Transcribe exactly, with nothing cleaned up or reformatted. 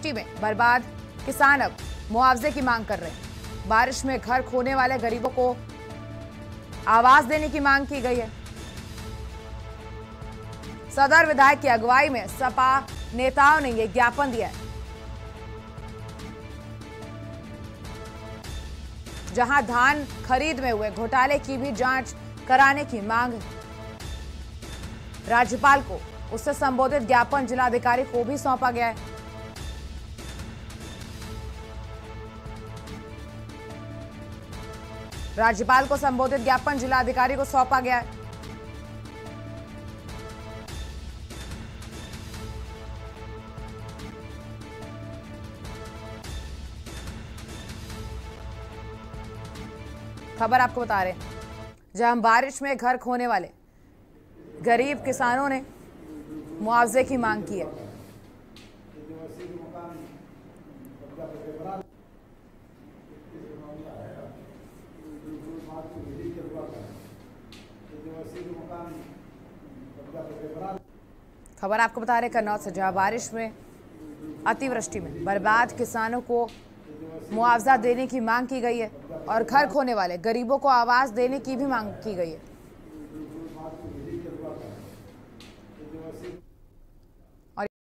अतिवृष्टि में बर्बाद किसान अब मुआवजे की मांग कर रहे हैं। बारिश में घर खोने वाले गरीबों को आवास देने की मांग की गई है। सदर विधायक की अगुवाई में सपा नेताओं ने यह ज्ञापन दिया है, जहां धान खरीद में हुए घोटाले की भी जांच कराने की मांग है। राज्यपाल को उससे संबोधित ज्ञापन जिलाधिकारी को भी सौंपा गया है। राज्यपाल को संबोधित ज्ञापन जिलाधिकारी को सौंपा गया है। खबर आपको बता रहे हैं, जहां बारिश में घर खोने वाले गरीब किसानों ने मुआवजे की मांग की है। खबर आपको बता रहे कन्नौज से, जहां बारिश में अतिवृष्टि में बर्बाद किसानों को मुआवजा देने की मांग की गई है और घर खोने वाले गरीबों को आवास देने की भी मांग की गई है।